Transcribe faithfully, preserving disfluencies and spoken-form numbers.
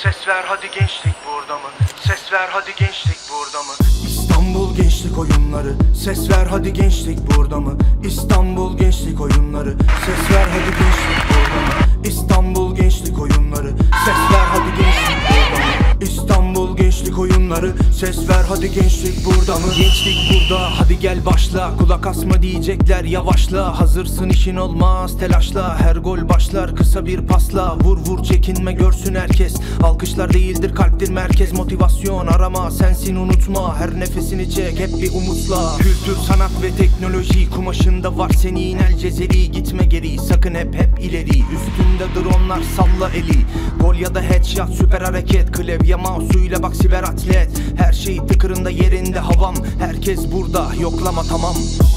Ses ver hadi gençlik burada mı? Ses ver hadi gençlik burada mı? İstanbul Gençlik Oyunları. Ses ver hadi gençlik burada mı? İstanbul Gençlik Oyunları. Ses ver hadi gençlik burada mı? İstanbul Gençlik Oyunları. Ses ver hadi gençlik burada mı? İstanbul Gençlik Oyunları. Ses ver hadi gençlik burada mı? Gençlik burada, hadi gel başla. Kulak asma diyecekler, yavaşla. Hazırsın işin olmaz telaşla. Her gol başlar kısa bir pasla. Vur vur çekinme görsün herkes. Alkışlar değildir kalptir merkez. Motivasyon arama sensin unutma. Her nefesini çek hep bir umutla. Kültür, sanat ve teknoloji kumaşında var senin el cezeri. Gitme geri sakın hep hep ileri. Üstünde dronlar salla eli. Gol ya da headshot süper hareket. Klavye mouse'uyla bak siber atlet. Her şey tıkırında yerinde havam. Herkes burada yoklama tamam.